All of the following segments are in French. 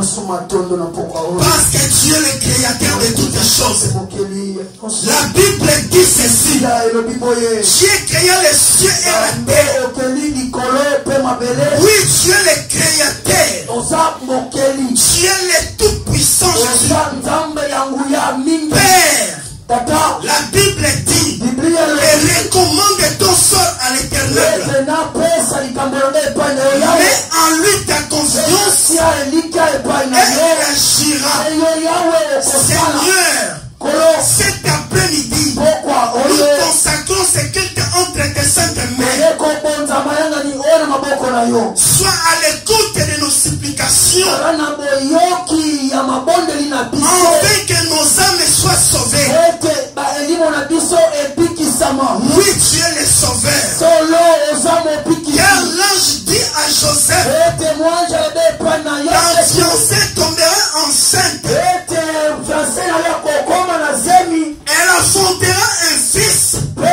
Parce que Dieu est le créateur de toutes choses. La Bible dit ceci. Dieu créa les cieux et la terre. Oui, Dieu est le créateur. Dieu est le tout-puissant Jésus. Père. La Bible dit et recommande ton sort à l'Éternel. Mais en lui ta confiance et il agira. Seigneur, cet après-midi, nous consacrons ce culte entre tes saintes mains. Sois à l'écoute de nos supplications, afin que nos âmes soient sauvées. Oui, tu es le sauveur. Car l'ange dit à Joseph, ta fiancée tombera enceinte. Elle enfantera un fils.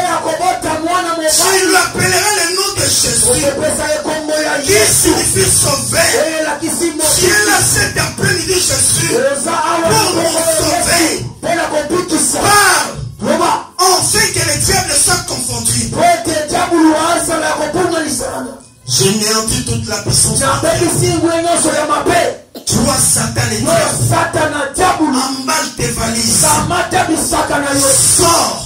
Tu lui appelleras le nom de Jésus, qui signifie sauveur. Tu es là cet après-midi, Jésus, pour nous sauver. Parle, enfin que le diable soit confondu. Je néantis toute la puissance. Toi, Satan, les diables, emballe tes valises. Sors.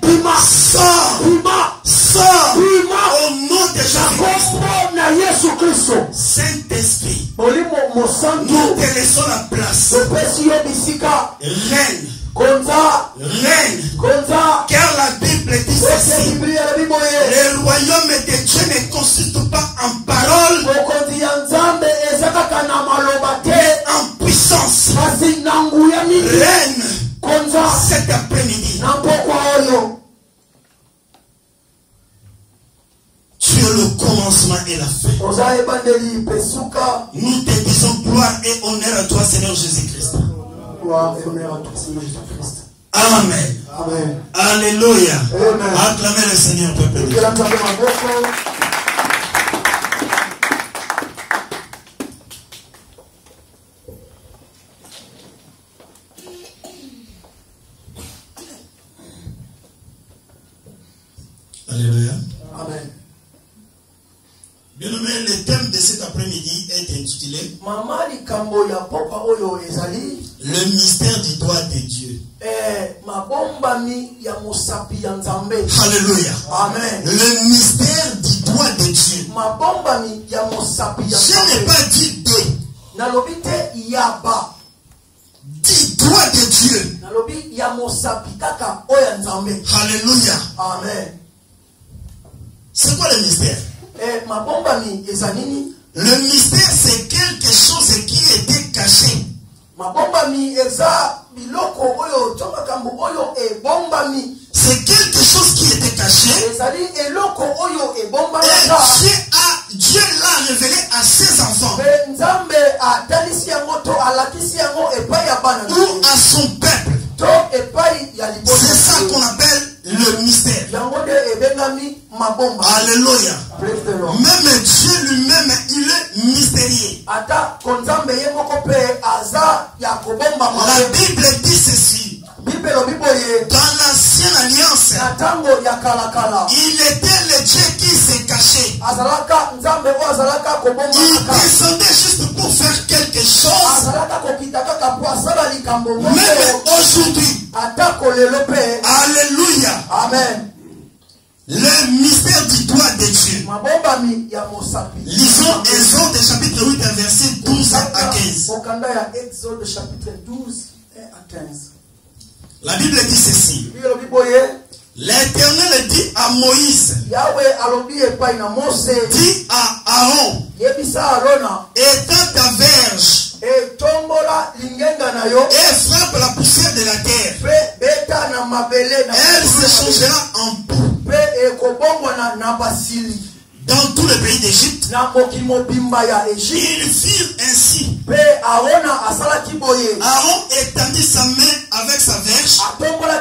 Sors. Au nom de Jésus-Christ. Saint-Esprit, nous te laissons la place. Reine. Car la Bible dit ceci. Le royaume de Dieu ne consiste pas en parole, mais en puissance. Reine, cet après-midi, tu es le commencement et la fin. Nous te disons gloire et honneur à toi, Seigneur Jésus-Christ. Amen. Alléluia. Acclamez le Seigneur, peuple. Alléluia. Amen. Bien-aimé, le thème de cet après-midi est intitulé le mystère du doigt de Dieu. Alléluia. Amen. Le mystère du doigt de Dieu. Je n'ai pas dit deux. Du doigt de Dieu. Alléluia. Amen. C'est quoi le mystère? Le mystère, c'est quelque chose qui était caché. C'est quelque chose qui était caché. Et Dieu l'a révélé à ses enfants. Ou à son peuple. C'est ça qu'on appelle le mystère. Alléluia. Même Dieu lui-même, il est mystérieux. La Bible dit ceci. Dans l'ancienne alliance, il était le Dieu qui s'est caché. Il descendait juste pour faire quelque chose. Même aujourd'hui. Alléluia. Amen. Le mystère du doigt de Dieu. Lisons Exode chapitre 8 verset 12 à 15. Exode chapitre 12 à 15. La Bible dit ceci. L'Éternel dit à Moïse, dit à Aaron, étends ta verge et frappe la poussière de la terre. Elle se changera en boue dans tout le pays d'Égypte. Ils firent ainsi. Aaron étendit sa main avec sa verge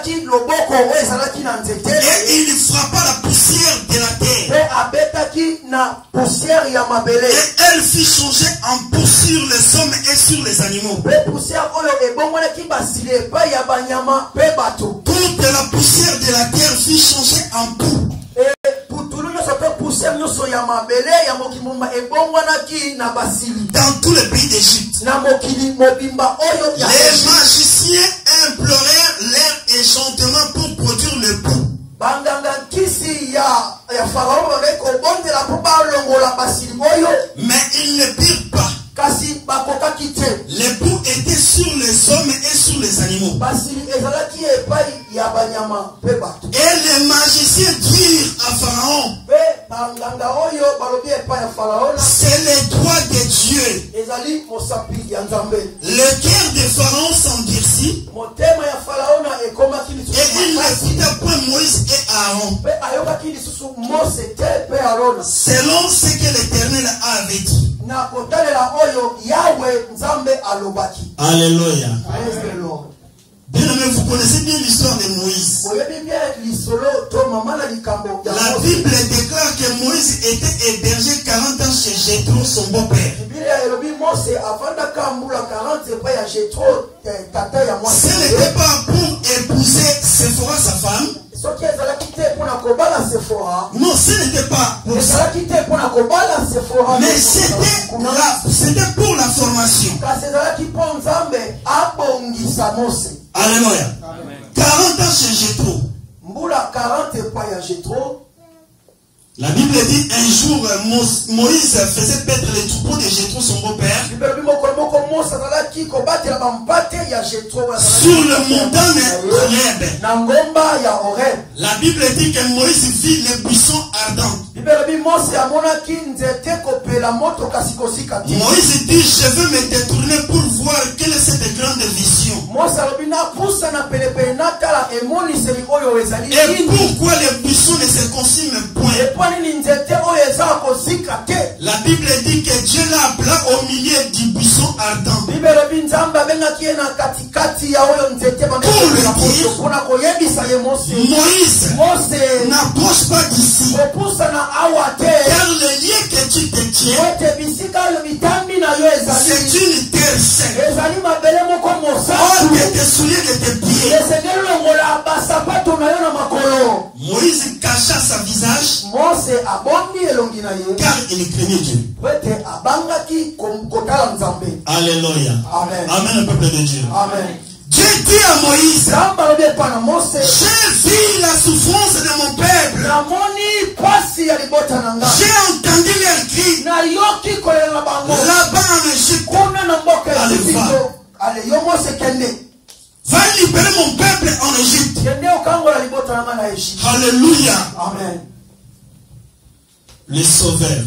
et il frappa la poussière de la terre. na poussière ya mabele. Et elle fit changer en boue sur les hommes et sur les animaux. Pe poussière oyo ebongwana ki basile pa ya banyama pe bato. Toute la poussière de la terre fit changer en boue. Et putulu nyonso pe poussière nyonso ya mabele ya mokimuma ebongwana ki na basili. Dans tout le pays d'Égypte. Na mokili mobimba oyo ya Les magiciens implorèrent leur enchantement pour produire le boue. Banganga kisi ya Pharaon ko bondela po balongola basili oyo. Mais ils ne pirent pas. Kasi bakoka kite. Les boues étaient sur les hommes et sur les animaux. Basili ezalaki epai ya banyama pe bato. Et les magiciens dirent à Pharaon, Pe banganga oyo balobi epai ya Pharaon. c'est le droit de Dieu. Ezali mosapi ya Nzambe. Le cœur de Pharaon s'endurcit Motema ya Pharaon ekomaki et lisusu il ne makasi. quitta point Moïse et Aaron, Pe ayokaki lisusu Mose te pe Aaron. selon ce que l'Éternel avait dit. Na kotalela oyo Yahweh Nzambe alobaki. Alléluia. Praise the Lord. Bien aimé, vous connaissez bien l'histoire de Moïse. Oyebi bien lisolo to mama na likambo ya La Mose. Bible déclare que Moïse était hébergé 40 ans chez Jéthro, son beau-père. Biblia elobi Mose avandaka mbula 40 epai ya Jethro tata ya mwasi. Ce n'était pas pour épouser Séphora, sa femme. Soki ezalaki te mpona kobala Sephora. Non, ce n'était pas pour ça. Ezalaki te mpona kobala Sephora. Mais c'était pour la formation. Kasi ezalaki mpo Nzambe abongisa Mose. Alléluia. 40 ans chez Jéthro. Mbula 40 epai ya Jethro. La Bible dit un jour Moïse faisait paître les troupeaux de Jéthro, son beau-père, sur le montant Horeb. La Bible dit que Moïse vit les buissons ardents. Moïse dit, je veux me détourner pour voir quelle est cette grande vision. Et pourquoi les buissons ne se consument point? La Bible dit que Dieu l'a appelé au milieu du buisson ardent. Moïse, n'approche pas d'ici, car le lieu que tu te tiens, c'est une terre sainte. Ôte tes souliers de tes pieds. Moïse cacha sa visage, car il craignait Dieu. Alléluia. Amen, le peuple de Dieu. Amen. Dieu dit à Moïse, j'ai vu la souffrance de mon peuple. J'ai entendu leurs cris là-bas en Égypte. Allez, va libérer mon peuple en Égypte. Alléluia. Amen. Le sauveur,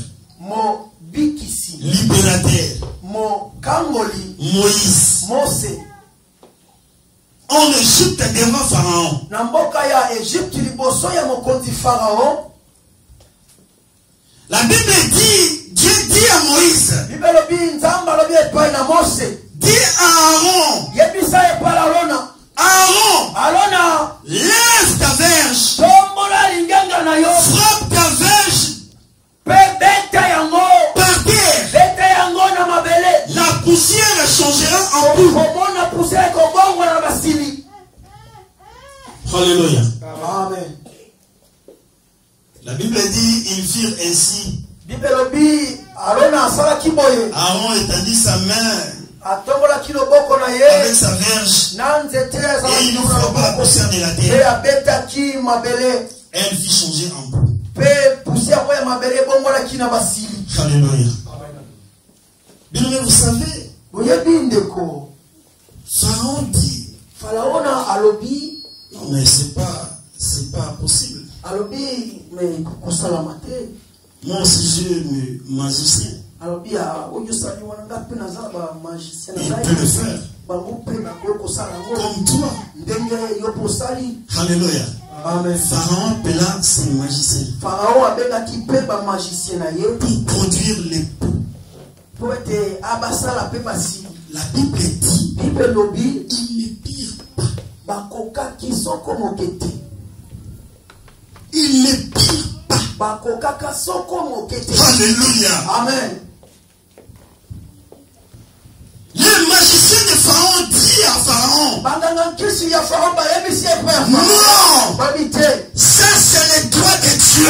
libérateur, Moïse, en Égypte devant Pharaon. La Bible dit, Dieu dit à Moïse, dis à Aaron, Aaron, lève ta verge, frappe ta verge par terre. La poussière changera en boue. Alléluia. Amen. La Bible dit, ils firent ainsi. Aaron étendit sa main avec sa verge et il frappa la poussière de la terre. Elle fit changer en boue. Alléluia. Bien, mais vous savez, Pharaon dit, non mais c'est pas possible. Moi aussi je me magicien. Il peut le faire. Comme toi. Alléluia. Pharaon appela ses magiciens pour produire les poux. La Bible dit, il ne pire pas. Il ne pire pas. Alléluia. Amen. Les magiciens de Pharaon disent à Pharaon, non, ça c'est le droit de Dieu.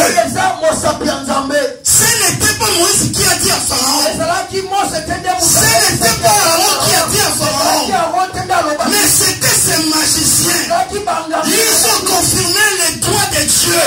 Ce n'était pas Moïse qui a dit à Pharaon, ce n'était pas Aaron qui a dit à Pharaon, mais c'était ces magiciens. Ils ont confirmé le droit de Dieu.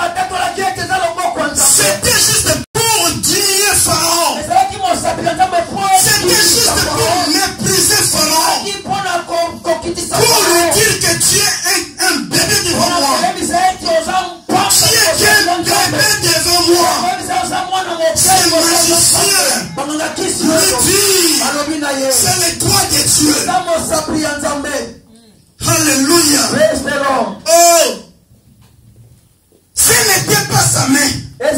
C'était juste pour diminuer Pharaon. C'était juste pour mépriser Pharaon. Pour lui dire que tu es un bébé devant moi. Tu es qu'un bébé devant moi. Ces magiciens lui disent, c'est le droit de Dieu. Alléluia. Oh, ce n'était pas sa main.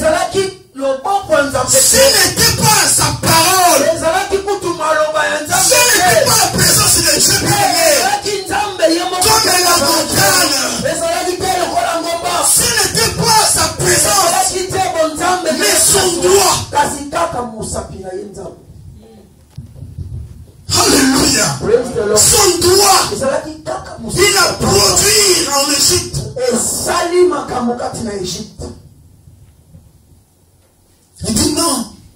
Ce n'était pas sa parole. Ce n'était pas la présence de Dieu bien-aimé. Comme la montagne. Ce n'était pas sa présence, mais son doigt. Alléluia. Son doigt. Il a produit en Égypte. Il dit non.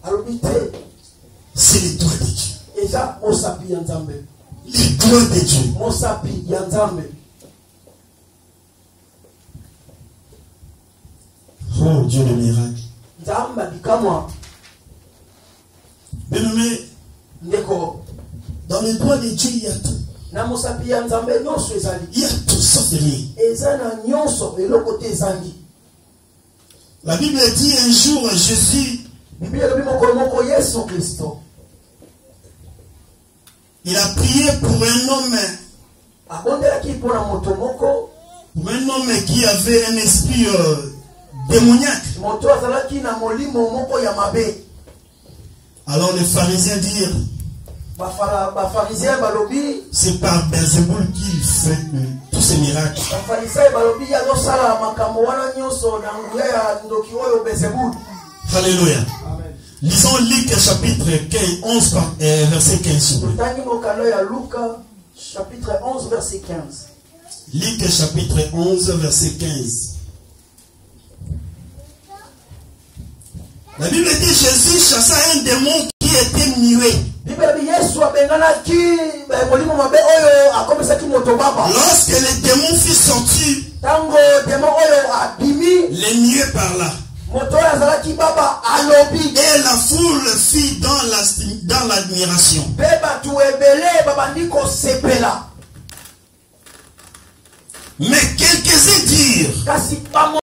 C'est les doigts de Dieu. Les doigts de Dieu. Oh Dieu de miracle. Bien-aimé, dans les doigts de Dieu, il y a tout. Il y a tout sauf rien. La Bible dit un jour Jésus, il a prié pour un homme qui avait un esprit démoniaque. Alors les pharisiens dirent, c'est par Belzéboul qu'il fait tous ces miracles. Alléluia. Lisons Luc chapitre 11 verset 15. Chapitre 11 verset 15. Luc chapitre 11 verset 15. La Bible dit Jésus chassa un démon qui était muet. Lorsque le démon fut sorti, le muet parla. Et la foule fit dans l'admiration. Mais quelques-uns dirent,